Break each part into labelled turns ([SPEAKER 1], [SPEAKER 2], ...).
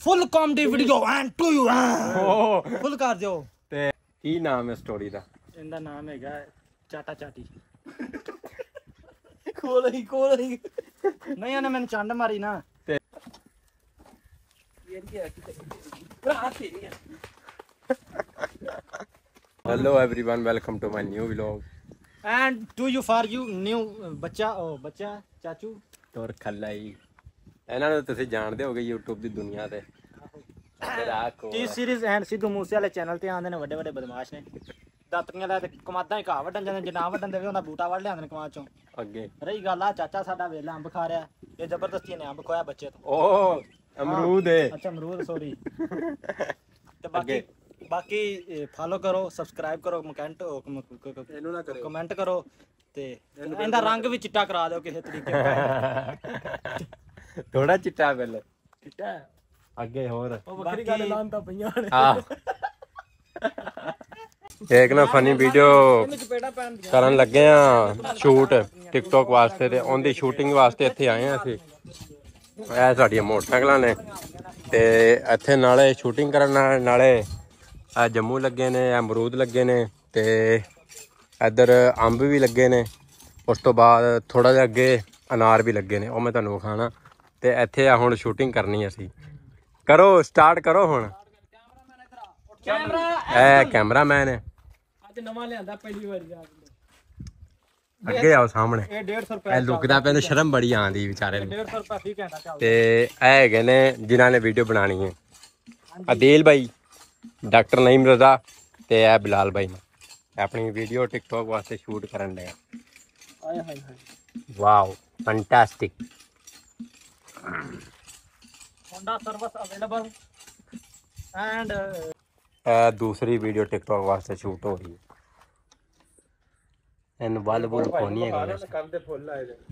[SPEAKER 1] Full comedy video and to you full ਕਰ ਦਿਓ।
[SPEAKER 2] ਤੇ ਕੀ ਨਾਮ ਹੈ ਸਟੋਰੀ ਦਾ?
[SPEAKER 1] ਇਹਦਾ ਨਾਮ ਹੈਗਾ ਚਾਟਾ ਚਾਟੀ। ਕੋਲ ਹੀ ਨਹੀਂ ਉਹਨੇ ਮੈਨੂੰ ਚੰਡ ਮਾਰੀ ਨਾ।
[SPEAKER 2] ਤੇ hello everyone, welcome to my new vlog
[SPEAKER 1] and to you for you new ਬੱਚਾ ਚਾਚੂ
[SPEAKER 2] ਤੋਰ ਖੱਲਾਈ। ਇਹਨਾਂ ਨੂੰ ਤੁਸੀਂ ਜਾਣਦੇ ਹੋਗੇ YouTube ਦੀ ਦੁਨੀਆ ਤੇ।
[SPEAKER 1] T Series and Sidhu Moose Wala channel ਤੇ ਆਉਂਦੇ ਨੇ ਵੱਡੇ ਵੱਡੇ ਬਦਮਾਸ਼ ਨੇ। ਦਾਤਰੀਆਂ ਦਾ ਤੇ ਕਮਾਦਾਂ ਹੀ ਘਾਹ ਵੱਢਣ ਜਾਂਦੇ, ਜੇ ਨਾ ਵੱਢਣ ਦੇਵੇ ਉਹਨਾਂ ਬੂਟਾ ਵੱਢ ਲਿਆਂਦੇ ਨੇ ਕਮਾਦ ਚੋਂ।
[SPEAKER 2] ਅੱਗੇ
[SPEAKER 1] ਰਹੀ ਗੱਲ ਆ ਚਾਚਾ ਸਾਡਾ ਵੇਲਾ ਅੰਬ ਖਾ ਰਿਹਾ, ਇਹ ਜ਼ਬਰਦਸਤੀ ਨੇ ਅੰਬ ਖੋਇਆ ਬੱਚੇ ਤੋਂ।
[SPEAKER 2] ਓ ਅਮਰੂਦ ਹੈ।
[SPEAKER 1] ਅੱਛਾ ਅਮਰੂਦ, ਸੌਰੀ। ਤੇ ਬਾਕੀ ਫਾਲੋ ਕਰੋ, ਸਬਸਕ੍ਰਾਈਬ ਕਰੋ, ਕਮੈਂਟ ਕਰੋ ਤੇ ਇਹਦਾ ਰੰਗ ਵੀ ਚਿੱਟਾ ਕਰਾ ਦਿਓ ਕਿਸੇ ਤਰੀਕੇ ਨਾਲ।
[SPEAKER 2] ਥੋੜਾ ਚਿੱਟਾ ਬਿੱਲ ਚਿੱਟਾ ਅੱਗੇ ਹੋਰ
[SPEAKER 1] ਵੱਖਰੀ ਗੱਲ ਲਾਂਦਾ ਪਈਆਂ ਨੇ।
[SPEAKER 2] ਹਾਂ ਇੱਕ ਨਾ ਫਨੀ ਵੀਡੀਓ ਕਰਨ ਲੱਗੇ ਆ ਸ਼ੂਟ ਟਿਕਟੋਕ ਵਾਸਤੇ, ਤੇ ਉਹਦੀ ਸ਼ੂਟਿੰਗ ਵਾਸਤੇ ਇੱਥੇ ਆਏ ਆ ਅਸੀਂ। ਇਹ ਸਾਡੀਆਂ ਮੋਟਰਸਾਈਕਲਾਂ ਨੇ ਤੇ ਇੱਥੇ ਨਾਲੇ ਸ਼ੂਟਿੰਗ ਕਰਨ ਨਾਲੇ ਆ ਜੰਮੂ ਲੱਗੇ ਨੇ, ਅਮਰੂਦ ਲੱਗੇ ਨੇ ਤੇ ਇੱਧਰ ਅੰਬ ਵੀ ਲੱਗੇ ਨੇ। ਉਸ ਤੋਂ ਬਾਅਦ ਥੋੜਾ ਜਿਹਾ ਅੱਗੇ ਅਨਾਰ ਵੀ ਲੱਗੇ ਨੇ, ਉਹ ਮੈਂ ਤੁਹਾਨੂੰ ਵਿਖਾਣਾ। ਤੇ ਇੱਥੇ ਆ ਹੁਣ ਸ਼ੂਟਿੰਗ ਕਰਨੀ ਅਸੀਂ। ਕਰੋ ਸਟਾਰਟ ਕਰੋ ਹੁਣ। ਇਹ ਕੈਮਰਾਮੈਨ ਹੈ,
[SPEAKER 1] ਅੱਜ ਨਵਾਂ ਲਿਆਂਦਾ ਪਹਿਲੀ ਵਾਰੀ।
[SPEAKER 2] ਅੱਗੇ ਆਓ ਸਾਹਮਣੇ।
[SPEAKER 1] ਇਹ 150 ਰੁਪਏ
[SPEAKER 2] ਇਹ ਲੁਕਦਾ ਪਿਆ, ਸ਼ਰਮ ਬੜੀ ਆਉਂਦੀ ਵਿਚਾਰੇ ਨੂੰ।
[SPEAKER 1] 150 ਰੁਪਏ ਫੀ ਘੰਟਾ ਚੱਲਦਾ।
[SPEAKER 2] ਤੇ ਇਹ ਹੈਗੇ ਨੇ ਜਿਨ੍ਹਾਂ ਨੇ ਵੀਡੀਓ ਬਣਾਣੀ ਹੈ, ਅਦੀਲ ਭਾਈ, ਡਾਕਟਰ ਨਈਮ ਰਜ਼ਾ ਤੇ ਇਹ ਬਿਲਾਲ ਭਾਈ ਨੇ ਆਪਣੀ ਵੀਡੀਓ ਟਿਕਟੋਕ ਵਾਸਤੇ ਸ਼ੂਟ ਕਰਨ ਲਿਆ।
[SPEAKER 1] ਆਏ ਹਾਏ ਹਾਏ,
[SPEAKER 2] wow fantastic.
[SPEAKER 1] Honda service available and
[SPEAKER 2] ਇਹ ਦੂਸਰੀ ਵੀਡੀਓ ਟਿਕਟੋਕ ਵਾਸਤੇ ਸ਼ੂਟ ਹੋ ਰਹੀ ਹੈ। ਇਹਨੂੰ ਵੱਲ ਬੁੱਲ ਕੋਨੀ ਹੈ।
[SPEAKER 3] ਕੰਨ ਤੇ ਫੁੱਲ ਆਏ ਨੇ।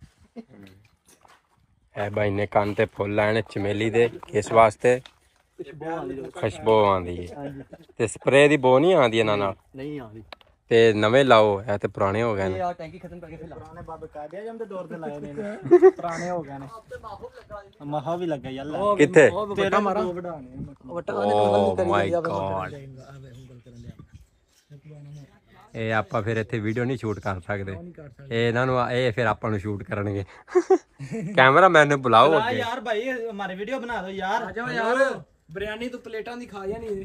[SPEAKER 2] ਇਹ ਭਾਈ ਨੇ ਕੰਨ ਤੇ ਫੁੱਲ ਲਾਏ ਨੇ ਚਮੇਲੀ ਦੇ, ਇਸ ਵਾਸਤੇ ਖੁਸ਼ਬੂ ਆਉਂਦੀ ਹੈ। ਤੇ ਸਪਰੇ ਦੀ ਬੋ ਨਹੀਂ ਆਉਂਦੀ ਇਹਨਾਂ ਨਾਲ?
[SPEAKER 1] ਨਹੀਂ ਆਉਂਦੀ।
[SPEAKER 2] ਤੇ ਨਵੇਂ ਲਾਓ, ਇਹ ਤੇ ਪੁਰਾਣੇ ਹੋ ਗਏ ਨੇ।
[SPEAKER 1] ਯਾਰ ਟੈਂਕੀ ਖਤਮ ਕਰਕੇ ਫਿਰ ਪੁਰਾਣੇ ਬਾਬੇ ਕਾਦੇ ਜਾਂਦੇ ਦੌਰ ਤੇ ਲਾਏ ਨੇ, ਪੁਰਾਣੇ ਹੋ ਗਏ ਨੇ। ਮਹਾ ਵੀ ਲੱਗਾ ਯਾਰ
[SPEAKER 2] ਕਿੱਥੇ?
[SPEAKER 1] ਤੇਰਾ ਮਾਰਾ ਵਟਾਣੇ
[SPEAKER 2] ਓ ਮਾਈ ਗॉड। ਇਹ ਆਪਾਂ ਫਿਰ ਇੱਥੇ ਵੀਡੀਓ ਨਹੀਂ ਸ਼ੂਟ ਕਰ ਸਕਦੇ। ਇਹ ਇਹਨਾਂ ਨੂੰ ਇਹ ਫਿਰ ਆਪਾਂ ਨੂੰ ਸ਼ੂਟ ਕਰਨਗੇ। ਕੈਮਰਾਮੈਨ ਨੂੰ ਬੁਲਾਓ ਅੱਗੇ।
[SPEAKER 1] ਯਾਰ ਭਾਈ ਹਮਾਰੀ ਵੀਡੀਓ ਬਣਾ ਦਿਓ ਯਾਰ। ਆ ਜਾਓ ਯਾਰ, ਬਿਰਿਆਨੀ ਤੋਂ ਪਲੇਟਾਂ ਦੀ ਖਾ ਜਾਣੀ।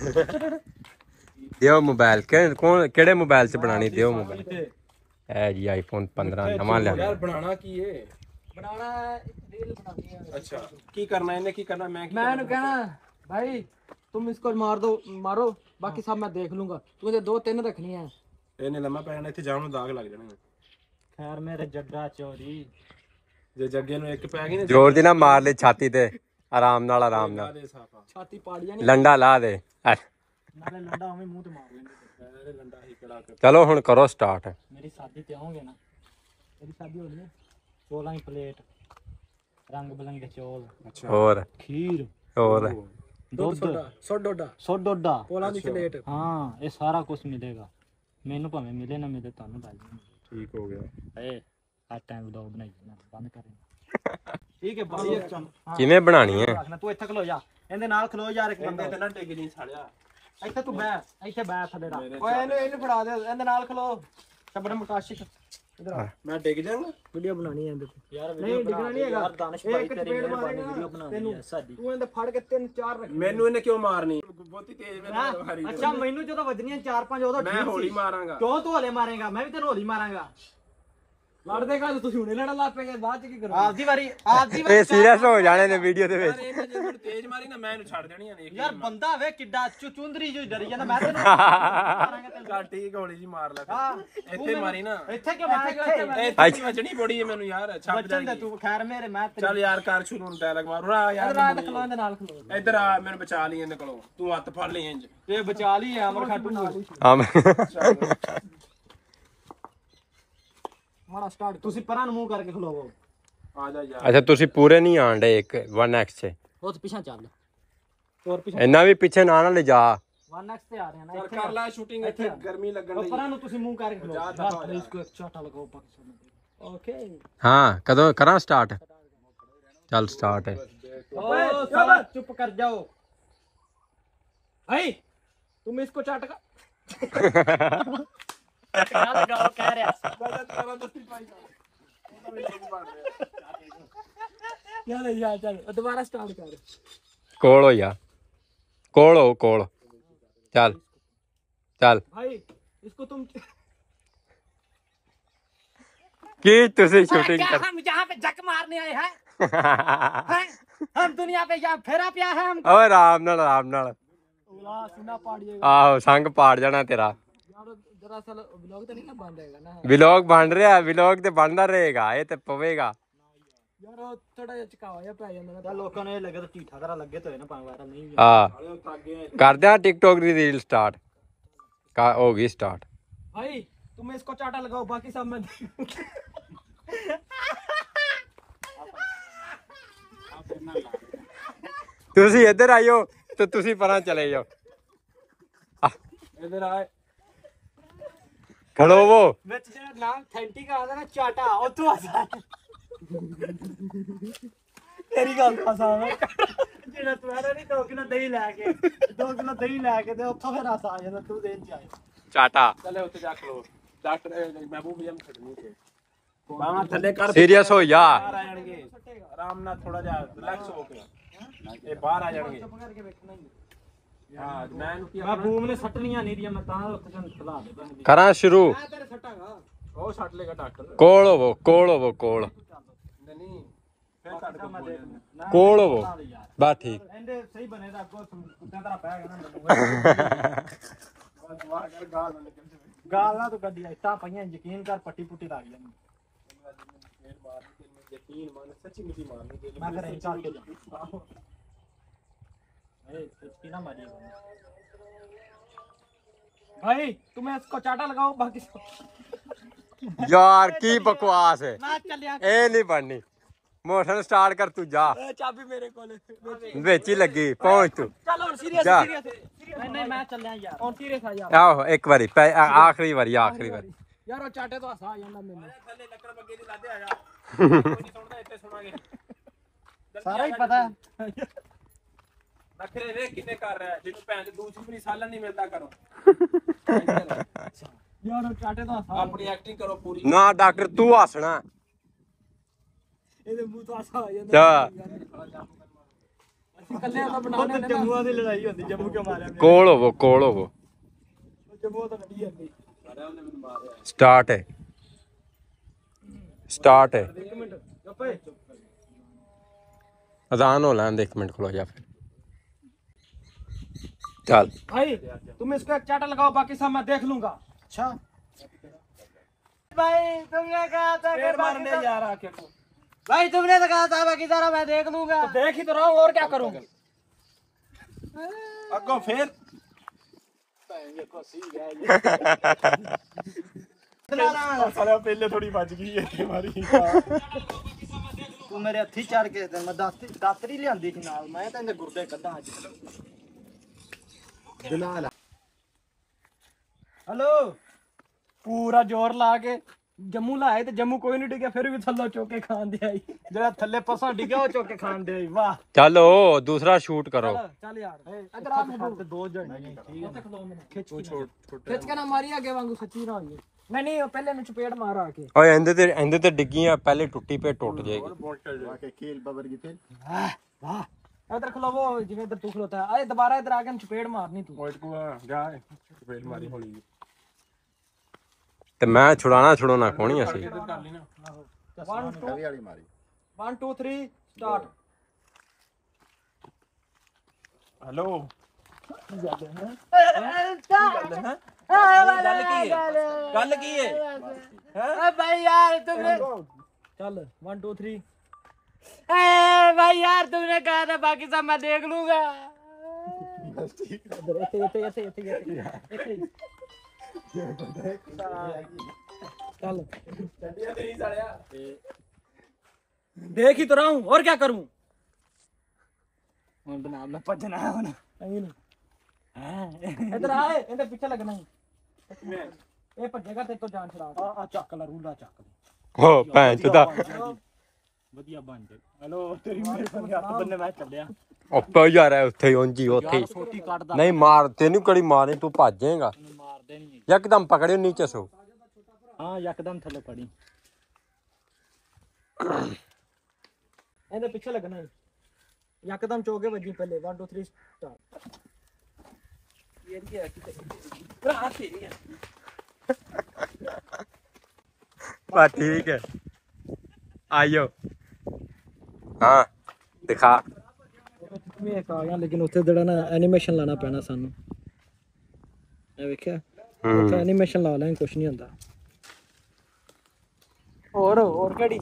[SPEAKER 2] ਦਿਓ ਮੋਬਾਈਲ। ਕਿਹੜੇ ਮੋਬਾਈਲ 'ਚ ਬਣਾਣੀ? ਦਿਓ ਮੋਬਾਈਲ। ਇਹ ਜੀ ਆਈਫੋਨ 15 ਨਵਾਂ ਲਿਆ।
[SPEAKER 3] ਯਾਰ ਬਣਾਣਾ ਕੀ ਏ?
[SPEAKER 1] ਬਣਾਣਾ ਇੱਕ ਰੀਲ ਬਣਾਣੀ ਹੈ।
[SPEAKER 3] ਅੱਛਾ ਕੀ ਕਰਨਾ ਇਹਨੇ? ਕੀ ਕਰਨਾ? ਮੈਂ
[SPEAKER 1] ਇਹਨੂੰ ਕਹਿਣਾ ਭਾਈ तुम इसको मारो बाकी सब मैं देख लूंगा, तुझे 2-3 रखनी है।
[SPEAKER 3] ਇਹਨੇ ਲੰਮਾ ਪੈ ਜਾਣਾ, ਇੱਥੇ ਜਾਮ ਨੂੰ ਦਾਗ ਲੱਗ ਜਾਣਾ।
[SPEAKER 1] ਖੈਰ ਮੇਰੇ ਜੱਗਾ ਚੋਰੀ,
[SPEAKER 3] ਜੇ ਜੱਗੇ ਨੂੰ ਇੱਕ ਪੈ ਗਈ ਨਾ
[SPEAKER 2] ਜ਼ੋਰ ਦੀ ਨਾ ਮਾਰ ਲੈ ਛਾਤੀ ਤੇ, ਆਰਾਮ ਨਾਲ
[SPEAKER 1] ਛਾਤੀ ਪਾੜੀਆਂ ਨਹੀਂ,
[SPEAKER 2] ਲੰਡਾ ਲਾ ਦੇ।
[SPEAKER 1] ਨਾਲੇ ਲੰਡਾ ਉਵੇਂ ਮੂੰਹ ਤੇ ਮਾਰ ਲੈਂਦੇ।
[SPEAKER 3] ਲੰਡਾ ਹੀ ਕੜਾ ਕਰ।
[SPEAKER 2] ਚਲੋ ਹੁਣ ਕਰੋ ਸਟਾਰਟ।
[SPEAKER 1] ਮੇਰੀ ਸ਼ਾਦੀ ਤੇ ਆਓਗੇ ਨਾ? ਮੇਰੀ ਸ਼ਾਦੀ ਹੋਣੀ ਹੈ, ਚੋਲਾਂ ਦੀ ਪਲੇਟ, ਰੰਗ ਬਰੰਗੇ ਚੋਲ,
[SPEAKER 2] ਹੋਰ
[SPEAKER 1] ਖੀਰ,
[SPEAKER 2] ਹੋਰ
[SPEAKER 1] ਦੁੱਧ, ਸੋਡਾ,
[SPEAKER 3] ਪੋਲਾਂ ਦੀ ਪਲੇਟ।
[SPEAKER 1] ਹਾਂ ਇਹ ਸਾਰਾ ਕੁਝ ਮਿਲੇਗਾ ਮੈਨੂੰ, ਭਾਵੇਂ ਮਿਲੇ ਨਾ ਮਿਲੇ ਤੁਹਾਨੂੰ ਦੱਸ ਦਿੰਦਾ।
[SPEAKER 3] ਠੀਕ ਹੋ ਗਿਆ।
[SPEAKER 1] ਏ ਆ ਟਾਈਮ ਵਲੌਗ ਬਣਾਈ ਨਾ ਬੰਦ ਕਰੇ। ਠੀਕ ਹੈ ਭਾਈ।
[SPEAKER 2] ਕਿਵੇਂ ਬਣਾਣੀ ਹੈ?
[SPEAKER 1] ਤੂੰ ਇੱਥੇ ਖਲੋ ਜਾ, ਇਹਦੇ ਨਾਲ ਖਲੋ ਯਾਰ। ਇੱਕ ਬੰਦਾ
[SPEAKER 3] ਤੇ ਨਾ ਟਿਕ ਨਹੀਂ ਸਾਲਿਆ।
[SPEAKER 1] ਇੱਥੇ ਤੂੰ ਬੈ, ਇੱਥੇ ਬੈ ਥੱਲੇ ਰੱਖ। ਓਏ ਇਹਨੂੰ ਫੜਾ ਦੇ, ਇਹਦੇ ਨਾਲ ਖਲੋ। ਸ਼ਬਨ ਮਕਾਸ਼ਿਕ ਇਧਰ ਆ।
[SPEAKER 3] ਮੈਂ ਡਿੱਗ ਜਾਵਾਂਗਾ।
[SPEAKER 1] ਵੀਡੀਓ ਬਣਾਣੀ ਹੈ ਇਹਦੇ ਤੇ ਯਾਰ। ਨਹੀਂ ਡਿੱਗਣਾ ਨਹੀਂ ਹੈਗਾ। ਦਾਨਿਸ਼ ਭਾਈ ਤੇਰੀ ਮਿਹਰਬਾਨੀ, ਵੀਡੀਓ ਬਣਾਉਣੀ ਹੈ ਸਾਡੀ। ਤੂੰ ਇਹਦੇ ਫੜ ਕੇ 3-4 ਰੱਖ।
[SPEAKER 3] ਮੈਨੂੰ ਇਹਨੇ ਕਿਉਂ ਮਾਰਨੀ? ਬਹੁਤੀ ਤੇਜ਼ ਮੈਨੂੰ ਮਾਰੀ।
[SPEAKER 1] ਅੱਛਾ ਮੈਨੂੰ ਜਦੋਂ ਵੱਜਣੀਆਂ 4-5 ਉਦੋਂ
[SPEAKER 3] ਮੈਂ ਹੌਲੀ ਮਾਰਾਂਗਾ।
[SPEAKER 1] ਕਿਉਂ ਤੂੰ ਹੌਲੇ ਮਾਰੇਗਾ? ਮੈਂ ਵੀ ਤੈਨੂੰ ਹੌਲੀ ਮਾਰਾਂਗਾ। ਲੜਦੇ ਕਾ ਤੁਸੀਂ ਹੁਣੇ ਲੜਨ ਲੱਗ ਪਏਗੇ, ਬਾਅਦ ਚ ਕੀ ਕਰੋਗੇ? ਆਪਦੀ ਵਾਰੀ
[SPEAKER 2] ਇਹ ਸੀਰੀਅਸ ਹੋ ਜਾਣੇ ਨੇ ਵੀਡੀਓ ਦੇ ਵਿੱਚ।
[SPEAKER 3] ਇਹਨੇ ਜੇ ਮੈਨੂੰ ਤੇਜ਼ ਮਾਰੀ ਨਾ, ਮੈਂ ਇਹਨੂੰ ਛੱਡ ਦੇਣੀ ਆ। ਦੇਖ
[SPEAKER 1] ਯਾਰ ਬੰਦਾ ਵੇ ਕਿੱਡਾ ਚੁੰਦਰੀ ਜੋ ਡਰੀ ਜਾਂਦਾ। ਮੈਂ ਤੈਨੂੰ ਮਾਰਾਂਗਾ ਤੈਨੂੰ।
[SPEAKER 3] ਚੱਲ ਠੀਕ, ਹੌਲੀ ਜੀ ਮਾਰ ਲੈ।
[SPEAKER 1] ਹਾਂ
[SPEAKER 3] ਇੱਥੇ ਮਾਰੀ ਨਾ।
[SPEAKER 1] ਇੱਥੇ ਕਿਉਂ ਮਾਰੇਗਾ?
[SPEAKER 3] ਇੱਥੇ ਵੱਜਣੀ ਬੜੀ ਹੈ ਮੈਨੂੰ ਯਾਰ। ਛੱਪ
[SPEAKER 1] ਬੱਚਨ ਦਾ ਤੂੰ ਖੈਰ ਮੇਰੇ ਮੈਂ
[SPEAKER 3] ਚੱਲ ਯਾਰ ਕਰ ਸ਼ੁਰੂ ਨੂੰ ਡਾਇਲੌਗ ਮਾਰੂ ਆ ਯਾਰ।
[SPEAKER 1] ਰਾਤ ਖਲੋ ਦੇ ਨਾਲ ਖਲੋ।
[SPEAKER 3] ਇੱਧਰ ਆ, ਮੈਨੂੰ ਬਚਾ ਲਈ ਇਹਦੇ ਕੋਲੋਂ। ਤੂੰ ਹੱਥ ਫੜ ਲਈ ਇੰਜ।
[SPEAKER 1] ਇਹ ਬਚਾ ਲਈ ਅਮਰ ਖਾਟੂ ਨਾਲ। ਮਾੜਾ ਸਟਾਰਟ। ਤੁਸੀਂ ਪਰਾਂ ਨੂੰ ਮੂੰਹ ਕਰਕੇ ਖਲੋਵੋ।
[SPEAKER 3] ਆ ਜਾ ਯਾਰ।
[SPEAKER 2] ਅੱਛਾ ਤੁਸੀਂ ਪੂਰੇ ਨਹੀਂ ਆਣ ਡੇ ਇੱਕ 1x 'ਚ?
[SPEAKER 1] ਉਹ ਤੇ ਪਿੱਛੇ ਚੱਲ, ਤੋਰ ਪਿੱਛੇ।
[SPEAKER 2] ਇੰਨਾ ਵੀ ਪਿੱਛੇ ਨਾ ਲੈ ਜਾ।
[SPEAKER 1] 1x ਤੇ ਆ ਰਹੇ ਨਾ।
[SPEAKER 3] ਚੱਲ ਕਰ ਲੈ ਸ਼ੂਟਿੰਗ। ਇੱਥੇ ਗਰਮੀ ਲੱਗਣ ਦੀ।
[SPEAKER 1] ਪਰਾਂ ਨੂੰ ਤੁਸੀਂ ਮੂੰਹ ਕਰਕੇ ਖਲੋ। ਬਸ ਇਸਕੋ ਇੱਕ ਛੋਟਾ ਲਗਾਓ ਪਾਕਿਸਤਾਨ। ਓਕੇ
[SPEAKER 2] ਹਾਂ ਕਦੋਂ ਕਰਾਂ ਸਟਾਰਟ? ਚੱਲ ਸਟਾਰਟ ਹੈ।
[SPEAKER 1] ओ साला चुप कर जाओ भाई, तुम इसको चाट का लगाओ कह रहा चल यार चल दोबारा स्टार्ट कर।
[SPEAKER 2] ਕੋਲ ਹੋ ਜਾ, ਕੋਲ ਹੋ ਕੋਲ, ਚੱਲ ਚੱਲ।
[SPEAKER 1] भाई इसको तुम
[SPEAKER 2] ਕੀ ਤੁਸੀਂ ਸ਼ੂਟਿੰਗ ਕਰ
[SPEAKER 1] हम यहाँ पे जक मारने आए हैं हैं? हम दुनिया पे यहाँ फेरा पिया है हम।
[SPEAKER 2] ਓਏ ਆਰਾਮ ਨਾਲ ਆਰਾਮ ਨਾਲ।
[SPEAKER 1] ओला सीना पाड़िएगा
[SPEAKER 2] ਆਹੋ ਸੰਗ ਪਾੜ ਜਾਣਾ ਤੇਰਾ।
[SPEAKER 1] यार जरा सा व्लॉग तो नहीं ना बंद रहेगा ना
[SPEAKER 2] ਵਲੌਗ ਬਣ ਰਿਹਾ, ਵਲੌਗ ਤੇ ਬਣਦਾ ਰਹੇਗਾ, ਇਹ ਤੇ ਪਵੇਗਾ।
[SPEAKER 1] यार वो थोड़ा जिहा चकावा जिहा पै ਜਾਂਦਾ ਨਾ ਲੋਕਾਂ ਨੂੰ ਇਹ ਲੱਗੇ ਤਾਂ ਢੀਠਾ ਕਰਾ ਲੱਗੇ ਤੇ ਹੋਏ ਨਾ ਭਾਵੇਂ ਵਾਇਰਲ ਨਹੀਂ ਵੀ
[SPEAKER 2] ਹਾਂ ਕਰਦੇ ਆ ਟਿਕਟੋਕ ਦੀ ਰੀਲ ਸਟਾਰਟ ਹੋ ਗਈ ਸਟਾਰਟ।
[SPEAKER 1] भाई तुम इसको चाटा लगाओ बाकी सब मैं
[SPEAKER 2] ਤੁਸੀਂ ਇੱਧਰ ਆਇਓ ਤੇ ਤੁਸੀਂ ਪਰਾਂ ਚਲੇ ਜਾਓ।
[SPEAKER 3] ਇਧਰ ਆਏ
[SPEAKER 2] ਖੜੋਵੋ।
[SPEAKER 1] ਵਿੱਚ ਜਿਹੜਾ ਨਾਮ ਅਥੈਂਟਿਕ ਆਦਾ ਨਾ ਚਾਟਾ ਉੱਥੋਂ ਆਸਾ ਤੇਰੀ ਗੱਲ ਆਸਾਨ ਹੈ ਜਿਹੜਾ ਤੂੰ ਆਇਆ ਨਹੀਂ 2 ਕਿਲੋ ਦਹੀਂ ਲੈ ਕੇ 2 ਕਿਲੋ ਦਹੀਂ ਲੈ ਕੇ ਤੇ ਉੱਥੋਂ ਫਿਰ ਆਸਾ ਆ ਜਾਂਦਾ ਤੂੰ ਦੇਣ ਚ ਆਇਆ
[SPEAKER 2] ਚਾਟਾ
[SPEAKER 3] ਚਲੇ ਉੱਤੇ ਜਾ ਖਲੋ ਡਾਕਟਰ ਮਹਿਬੂਬ ਜਮ ਖੜਨੀ ਤੇ ਬਾਹਾਂ ਥੱਲੇ ਕਰ
[SPEAKER 2] ਸੀਰੀਅਸ ਹੋ ਜਾ।
[SPEAKER 3] ਬਾਹਰ ਆ ਜਾਣਗੇ ਆਰਾਮ ਨਾਲ ਥੋੜਾ ਜਿਹਾ ਰਿਲੈਕਸ ਹੋ ਕੇ ਇਹ ਬਾਹਰ ਆ ਜਾਣਗੇ।
[SPEAKER 1] ਕਰਕੇ ਵੇਖਣਾ ਹੀ
[SPEAKER 3] ਹਾਂ ਮੈਂ ਇਹਨੂੰ ਕੀ
[SPEAKER 1] ਮੈਂ ਬੂਮ ਨੇ ਸੱਟਣੀਆਂ ਨਹੀਂ ਦੀਆਂ ਮੈਂ ਤਾਂ ਉੱਥੇ ਤੈਨੂੰ ਖਿਲਾ ਦੇ ਮੈਂ
[SPEAKER 2] ਕਰਾਂ ਸ਼ੁਰੂ।
[SPEAKER 1] ਤੇਰੇ ਸੱਟਾਂਗਾ
[SPEAKER 3] ਉਹ ਛੱਡ ਲੇਗਾ ਡਾਕਟਰ
[SPEAKER 2] ਕੋਲ ਹੋਵੋ, ਕੋਲ ਹੋਵੋ, ਕੋਲ
[SPEAKER 3] ਨਹੀਂ ਫਿਰ ਕੱਟ ਕੇ
[SPEAKER 2] ਕੋਲ ਹੋਵੋ, ਬਸ ਠੀਕ।
[SPEAKER 1] ਇਹਦੇ ਸਹੀ ਬਣੇ ਤਾਂ ਅੱਗੋਂ ਕੁੱਤਿਆਂ ਤਰ੍ਹਾਂ ਪੈ ਗਿਆ ਨਾ
[SPEAKER 3] ਵਾਹ ਕਰ ਗਾਲ ਨਾ ਨਿਕਲ ਜਾਵੇ
[SPEAKER 1] ਗਾਲ ਨਾ ਤੂੰ ਗੱਡੀ ਇੱਟਾਂ ਪਈਆਂ ਯਕੀਨ ਕਰ ਪੱਟੀ ਪੁੱਟੀ ਲੱਗ ਜਾਣੀ
[SPEAKER 3] ਯਕੀਨ ਮੰਨ ਸੱਚੀ ਮੁੱਚੀ ਮਾਰਨੀ
[SPEAKER 1] ਮੈਂ ਘਰੇ ਚੱਲ ਕੇ ਜਾਵਾਂ सच्ची ना मारिए भाई तुम्हें इसको चाटा लगाओ बाकी
[SPEAKER 2] ਯਾਰ ਕੀ ਬਕਵਾਸ ਹੈ,
[SPEAKER 1] ना चलिया
[SPEAKER 2] ਇਹ ਨਹੀਂ ਬਣਨੀ। ਮੋਸ਼ਨ ਸਟਾਰਟ ਕਰ ਤੂੰ ਜਾ,
[SPEAKER 1] चाबी मेरे कोल
[SPEAKER 2] ਵਿੱਚ ਹੀ ਲੱਗੀ ਪਹੁੰਚ ਤੂੰ।
[SPEAKER 1] चल और सीरियस
[SPEAKER 2] जा।
[SPEAKER 1] सीरियस नहीं मैं चलिया यार और सीरियस आ यार
[SPEAKER 2] ਆਹੋ ਇੱਕ ਵਾਰੀ ਆਖਰੀ ਵਾਰੀ ਆਖਰੀ ਵਾਰੀ।
[SPEAKER 1] यार वो चाटे तो हसा आ जांदा मैनू
[SPEAKER 3] ਥੱਲੇ ਲੱਕੜ ਬੱਗੇ ਦੀ ਲਾਦੇ ਆ ਜਾ ਕੋਈ ਸੁਣਦਾ ਇੱਥੇ ਸੁਣਾਂਗੇ
[SPEAKER 1] सारा ही पता है
[SPEAKER 3] ਨਖਰੇ ਵੇ ਕਿੰਨੇ ਕਰ ਰਿਹਾ ਜਿਹਨੂੰ ਭੈਣ ਦੇ ਦੂਸਰੀ ਵੀ ਸਾਲਨ ਨਹੀਂ ਮਿਲਦਾ ਕਰੋ
[SPEAKER 1] यार वो चाटे तो हसा
[SPEAKER 3] ਆਪਣੀ ਐਕਟਿੰਗ ਕਰੋ ਪੂਰੀ
[SPEAKER 2] ਨਾ ਡਾਕਟਰ ਤੂੰ ਹੱਸਣਾ।
[SPEAKER 1] ਇਹਦੇ ਮੂੰਹ ਤੋਂ ਹਸਾ ਆ ਜਾਂਦਾ
[SPEAKER 2] ਜਾ
[SPEAKER 1] ਅਸੀਂ ਕੱਲੇ ਦਾ ਬਣਾਉਣੇ ਨੇ ਜੰਮੂਆਂ ਦੀ ਲੜਾਈ ਹੁੰਦੀ ਜੰਮੂ ਕਿਉਂ ਮਾਰਿਆ
[SPEAKER 2] ਕੋਲ ਹੋਵੋ, ਕੋਲ ਹੋਵੋ।
[SPEAKER 1] ਜੰਮੂ ਤਾਂ ਲੜੀ ਜਾਂਦੀ
[SPEAKER 2] ਸਟਾਰਟ ਹੈ, ਸਟਾਰਟ ਹੈ।
[SPEAKER 1] ਇੱਕ ਮਿੰਟ ਗੱਪੇ
[SPEAKER 2] ਅਜ਼ਾਨ ਹੋ ਲੈਣ ਦੇ, ਇੱਕ ਮਿੰਟ ਖਲੋ ਜਾ ਫਿਰ। ਚੱਲ
[SPEAKER 1] भाई तुम इसको एक चाटा लगाओ बाकी सब मैं देख लूंगा। अच्छा भाई तुमने कहा था कि
[SPEAKER 3] ਮਾਰਨੇ ਯਾਰ ਆ ਕੇ
[SPEAKER 1] भाई तुमने तो कहा था बाकी सारा मैं देख लूंगा। तो देख ही तो रहा हूँ और क्या करूंगा।
[SPEAKER 3] ਅੱਗੋਂ ਫੇਰ ਸਾਲਾ ਪਹਿਲੇ ਥੋੜੀ ਵੱਜ ਗਈ ਹੈ ਮਾਰੀ
[SPEAKER 1] ਤੂੰ ਮੇਰੇ ਹੱਥੀ ਚੜ ਕੇ ਤੇ ਮੈਂ ਦਾਤਰੀ ਲਿਆਂਦੀ ਸੀ ਨਾਲ ਮੈਂ ਤਾਂ ਇਹਦੇ ਗੁਰਦੇ ਕੱਢਾਂ ਅੱਜ
[SPEAKER 3] ਜਲਾਲ
[SPEAKER 1] हेलो पूरा जोर ला के जम्मू लाए ते जम्मू कोई नहीं डिग्या फिर भी थल्लो चौके खान दे आई जेड़ा थल्ले पसा डिग्या वो चौके खान दे आई वाह
[SPEAKER 2] ਚਲੋ ਦੂਸਰਾ ਸ਼ੂਟ ਕਰੋ।
[SPEAKER 1] चल यार इधर आ मैं तो दो जण ठीक है खलो मैंने खिंच खिंच के ना मारी आगे वांगू सच्ची ना होई नहीं पहले मैं चपेट मारा आके
[SPEAKER 2] ਓਏ ਇਹਦੇ ਤੇ ਡਿੱਗੀਆਂ ਪਹਿਲੇ ਟੁੱਟੀ ਪੇ ਟੁੱਟ ਜਾਏਗੀ।
[SPEAKER 3] खेल बबर की फिर
[SPEAKER 1] वाह इधर खलो वो जिਵੇਂ इधर तू खलोता है आए दोबारा इधर आके चपेट मारनी तू
[SPEAKER 3] मोइट को जा फेल मारी होली
[SPEAKER 2] ਤੇ ਮੈਂ ਛੁਡਾਉਣਾ ਕੋਣੀ ਅਸੀਂ।
[SPEAKER 3] कर ली ना
[SPEAKER 1] 1 2
[SPEAKER 3] वाली मारी
[SPEAKER 1] 1 2 3 स्टार्ट
[SPEAKER 3] हेलो गल की है
[SPEAKER 1] भाई यार तुमने चल 1 2 3 भाई यार तुमने कहा था बाकी सब मैं देख लूंगा चल देख ही तो रहा हूँ और क्या करूँ मैं भजना इधर आए इधर पीछे लगना ही ये भजेगा तेरे तो जान छड़ा आ चक ला रूला चक
[SPEAKER 2] ਹੋ ਭੈਣ ਚੋਦਾ
[SPEAKER 1] ਵਧੀਆ ਬਣ ਜਾ। ਹਲੋ ਤੇਰੀ ਮੇਰੇ ਹੱਥ ਬੰਨੇ ਮੈਂ ਚੱਲਿਆ।
[SPEAKER 2] ਉੱਪਰ ਯਾਰ ਉੱਥੇ ਉਂਜੀ ਉੱਥੇ
[SPEAKER 1] ਛੋਟੀ ਕੱਟਦਾ
[SPEAKER 2] ਨਹੀਂ ਮਾਰ ਤੈਨੂੰ ਕਿਹੜੀ ਮਾਰੇ ਤੂੰ ਭੱਜ ਜਾਏਗਾ
[SPEAKER 1] ਮਾਰਦੇ ਨਹੀਂ
[SPEAKER 2] ਯਕਦਮ ਪਕੜਿਓ ਨੀਚੇ ਸੋ
[SPEAKER 1] ਹਾਂ ਯਕਦਮ ਥੱਲੇ ਪੜੀ ਇਹਦੇ ਪਿੱਛੇ ਲੱਗਣਾ ਹੈ ਯਕਦਮ ਚੋਕੇ ਵੱਜੀ ਪਹਿਲੇ 1 2 3 ਸਟਾਰਟ ਇਹ ਕੀ ਹੈ ਕਿਤੇ ਭਰਾ ਤੇਰੀ ਹੈ
[SPEAKER 2] ਬਾ ਠੀਕ ਹੈ ਆਇਓ ਹਾਂ ਦਿਖਾ
[SPEAKER 1] ਮੈਂ ਇੱਕ ਆ ਗਿਆ ਲੇਕਿਨ ਉੱਥੇ ਜਿਹੜਾ ਨਾ ਐਨੀਮੇਸ਼ਨ ਲਾਣਾ ਪੈਣਾ ਸਾਨੂੰ ਇਹ ਵੇਖਿਆ ਉੱਥੇ ਐਨੀਮੇਸ਼ਨ ਲਾ ਲੈਣ ਕੁਝ ਨਹੀਂ ਹੁੰਦਾ ਹੋਰ ਕਿਹੜੀ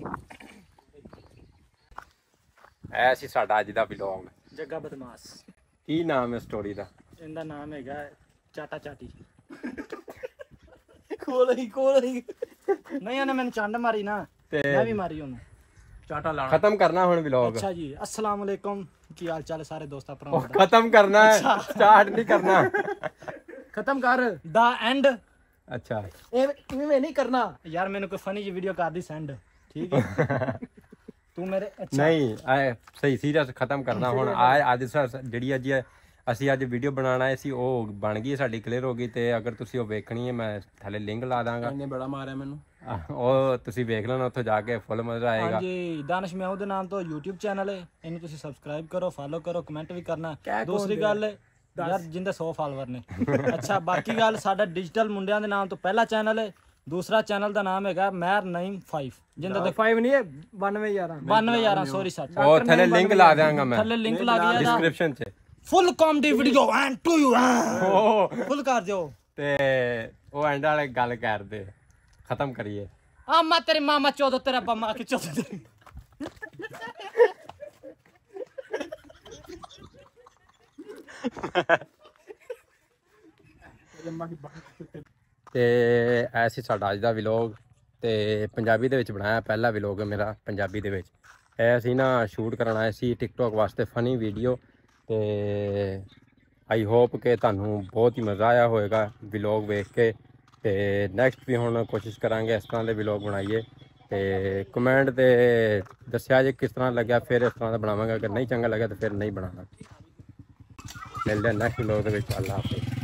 [SPEAKER 2] ਐ ਸੀ ਸਾਡਾ ਅੱਜ ਦਾ ਵਲੌਗ
[SPEAKER 1] ਜੱਗਾ ਬਦਮਾਸ਼
[SPEAKER 2] ਕੀ ਨਾਮ ਹੈ ਸਟੋਰੀ ਦਾ
[SPEAKER 1] ਇਹਦਾ ਨਾਮ ਹੈਗਾ ਚਾਟਾ ਚਾਟੀ ਕੋਲ ਹੀ ਨਹੀਂ ਉਹਨੇ ਮੈਨੂੰ ਚੰਡ ਮਾਰੀ ਨਾ
[SPEAKER 2] ਤੇ
[SPEAKER 1] ਮੈਂ ਵੀ ਮਾਰੀ ਉਹਨੂੰ ਚਾਟਾ ਲਾਣਾ
[SPEAKER 2] ਖਤਮ ਕਰਨਾ ਹੁਣ ਵਲੌਗ
[SPEAKER 1] ਅੱਛਾ ਜੀ अस्सलाम वालेकुम ਕੀ ਹਾਲ ਚਾਲ ਸਾਰੇ ਦੋਸਤਾਂ ਭਰਾਵਾਂ ਦਾ
[SPEAKER 2] ਖਤਮ ਕਰਨਾ ਹੈ ਸਟਾਰਟ ਨਹੀਂ ਕਰਨਾ
[SPEAKER 1] ਖਤਮ ਕਰ ਦਾ ਐਂਡ
[SPEAKER 2] ਅੱਛਾ
[SPEAKER 1] ਇਵੇਂ ਨਹੀਂ ਕਰਨਾ ਯਾਰ ਮੈਨੂੰ ਕੋਈ ਫਨੀ ਜੀ ਵੀਡੀਓ ਕਰ ਦੀ ਸੈਂਡ ਠੀਕ ਹੈ ਤੂੰ ਮੇਰੇ ਅੱਛਾ
[SPEAKER 2] ਨਹੀਂ ਐ ਸਹੀ ਸੀਰੀਅਸ ਖਤਮ ਕਰਨਾ ਹੁਣ ਅੱਜ ਜਿਹੜੀ ਅੱਜ ਅਸੀਂ ਅੱਜ ਵੀਡੀਓ ਬਣਾਉਣ ਆਏ ਸੀ ਉਹ ਬਣ ਗਈ ਸਾਡੀ ਕਲੀਅਰ ਹੋ ਗਈ ਤੇ ਅਗਰ ਤੁਸੀਂ ਉਹ ਵੇਖਣੀ ਹੈ ਮੈਂ ਥੱਲੇ ਲਿੰਕ ਲਾ ਦਾਂਗਾ
[SPEAKER 3] ਇਹਨੇ ਬੜਾ ਮਾਰਿਆ ਮੈਨੂੰ
[SPEAKER 2] ਉਹ ਤੁਸੀਂ ਵੇਖ ਲੈਣਾ ਉੱਥੇ ਜਾ ਕੇ ਫੁੱਲ ਮਜ਼ਾ ਆਏਗਾ
[SPEAKER 1] ਹਾਂਜੀ ਦਾਨਿਸ਼ ਮਿਆਉ ਦੇ ਨਾਮ ਤੋਂ YouTube ਚੈਨਲ ਹੈ ਇਹਨੂੰ ਤੁਸੀਂ ਸਬਸਕ੍ਰਾਈਬ ਕਰੋ ਫਾਲੋ ਕਰੋ ਕਮੈਂਟ ਵੀ ਕਰਨਾ ਦੂਸਰੀ ਗੱਲ ਯਾਰ ਜਿੰਦੇ 100 ਫਾਲੋਅਰ ਨੇ ਅੱਛਾ ਬਾਕੀ ਗੱਲ ਸਾਡਾ ਡਿਜੀਟਲ ਮੁੰਡਿਆਂ ਦੇ ਨਾਮ ਤੋਂ ਪਹਿਲਾ ਚੈਨਲ ਹੈ ਦੂਸਰਾ ਚੈਨਲ ਦਾ ਨਾਮ ਹੈਗਾ ਮੈਰ ਨਾਈਮ 5 ਜਿੰਦਾ ਤੇ 5 ਨਹੀਂ ਹੈ 9211 ਸੌਰੀ ਸੱਚ
[SPEAKER 2] ਉਹ ਥੱਲੇ ਲਿੰਕ ਲਾ ਦਿਆਂਗਾ ਮੈਂ
[SPEAKER 1] ਥੱਲੇ ਲਿੰਕ ਲਾ ਗਿਆ
[SPEAKER 2] ਡਿਸਕ੍ਰਿਪਸ਼ਨ 'ਚ
[SPEAKER 1] full comedy video and to you full ਕਰ ਦਿਓ
[SPEAKER 2] ਤੇ ਉਹ ਐਂਡ ਵਾਲੇ ਗੱਲ ਕਰਦੇ ਖਤਮ ਕਰੀਏ
[SPEAKER 1] ਆ ਮੈਂ ਤੇਰੇ ਮਾਮਾ ਚੋਦੋ ਤੇਰਾ ਬੰਮਾ ਕਿ ਚੋਦੋ
[SPEAKER 2] ਤੇ ਐਸੀ ਸਾਡਾ ਅੱਜ ਦਾ ਵਲੌਗ ਤੇ ਪੰਜਾਬੀ ਦੇ ਵਿੱਚ ਬਣਾਇਆ ਪਹਿਲਾ ਵਲੌਗ ਹੈ ਮੇਰਾ ਪੰਜਾਬੀ ਦੇ ਵਿੱਚ ਇਹ ਅਸੀਂ ਨਾ ਸ਼ੂਟ ਕਰਨ ਆਏ ਸੀ ਟਿਕਟੋਕ ਵਾਸਤੇ ਫਨੀ ਵੀਡੀਓ ਤੇ ਆਈ ਹੋਪ ਕਿ ਤੁਹਾਨੂੰ ਬਹੁਤ ਹੀ ਮਜ਼ਾ ਆਇਆ ਹੋਵੇਗਾ ਵਲੌਗ ਵੇਖ ਕੇ ਤੇ ਨੈਕਸਟ ਵੀ ਹੁਣ ਕੋਸ਼ਿਸ਼ ਕਰਾਂਗੇ ਇਸ ਤਰ੍ਹਾਂ ਦੇ ਵਲੌਗ ਬਣਾਈਏ ਤੇ ਕਮੈਂਟ ਤੇ ਦੱਸਿਆ ਜੇ ਕਿਸ ਤਰ੍ਹਾਂ ਲੱਗਿਆ ਫਿਰ ਇਸ ਤਰ੍ਹਾਂ ਦਾ ਬਣਾਵਾਂਗਾ ਅਗਰ ਨਹੀਂ ਚੰਗਾ ਲੱਗਿਆ ਤਾਂ ਫਿਰ ਨਹੀਂ ਬਣਾਵਾਂਗਾ ਮਿਲਦੇ ਨੈਕਸਟ ਵਲੌਗ ਦੇ ਵਿੱਚ ਅੱਲਾ ਹਾਫਿਜ਼